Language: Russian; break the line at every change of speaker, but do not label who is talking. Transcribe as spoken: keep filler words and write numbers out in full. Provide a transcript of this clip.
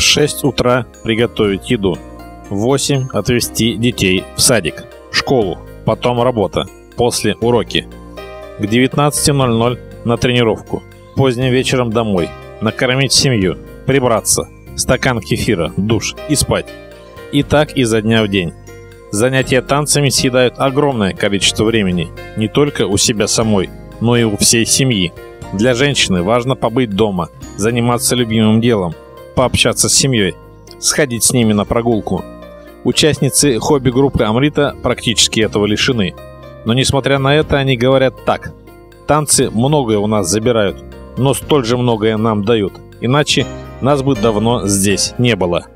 шесть утра приготовить еду. В восемь отвезти детей в садик, школу, потом работа, после уроки. К девятнадцати ноль-ноль на тренировку. Поздним вечером домой. Накормить семью, прибраться, стакан кефира, душ и спать. И так изо дня в день. Занятия танцами съедают огромное количество времени. Не только у себя самой, но и у всей семьи. Для женщины важно побыть дома, заниматься любимым делом, пообщаться с семьей, сходить с ними на прогулку. Участницы хобби-группы Амрита практически этого лишены. Но несмотря на это, они говорят так: танцы многое у нас забирают, но столь же многое нам дают, иначе нас бы давно здесь не было.